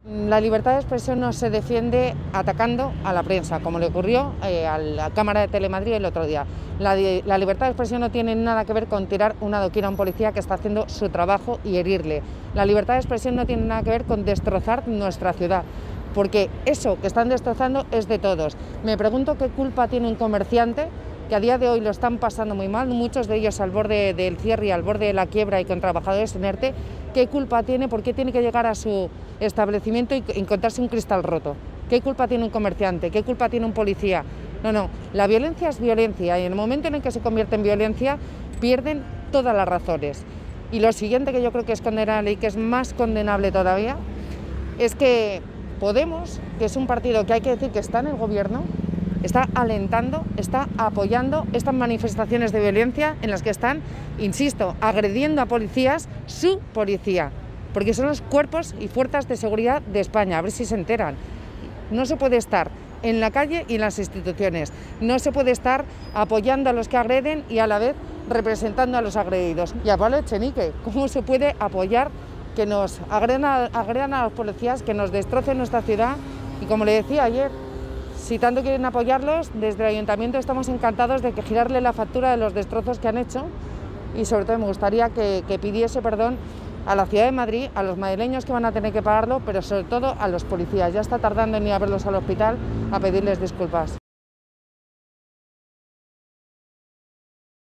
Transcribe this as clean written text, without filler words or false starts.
La libertad de expresión no se defiende atacando a la prensa, como le ocurrió a la Cámara de Telemadrid el otro día. La libertad de expresión no tiene nada que ver con tirar un adoquín a un policía que está haciendo su trabajo y herirle. La libertad de expresión no tiene nada que ver con destrozar nuestra ciudad, porque eso que están destrozando es de todos. Me pregunto qué culpa tiene un comerciante, que a día de hoy lo están pasando muy mal, muchos de ellos al borde del cierre y al borde de la quiebra y con trabajadores en ERTE. ¿Qué culpa tiene? ¿Por qué tiene que llegar a su establecimiento y encontrarse un cristal roto? ¿Qué culpa tiene un comerciante? ¿Qué culpa tiene un policía? No, la violencia es violencia y en el momento en el que se convierte en violencia pierden todas las razones. Y lo siguiente que yo creo que es condenable y que es más condenable todavía es que Podemos, que es un partido que hay que decir que está en el gobierno, está alentando, está apoyando estas manifestaciones de violencia en las que están, insisto, agrediendo a policías, su policía, porque son los cuerpos y fuerzas de seguridad de España, a ver si se enteran. No se puede estar en la calle y en las instituciones, no se puede estar apoyando a los que agreden y a la vez representando a los agredidos. Y a Pablo Echenique, ¿cómo se puede apoyar que nos agredan a los policías, que nos destrocen nuestra ciudad? Y como le decía ayer, si tanto quieren apoyarlos, desde el Ayuntamiento estamos encantados de que girarle la factura de los destrozos que han hecho, y sobre todo me gustaría que pidiese perdón a la Ciudad de Madrid, a los madrileños que van a tener que pagarlo, pero sobre todo a los policías. Ya está tardando en ir a verlos al hospital a pedirles disculpas.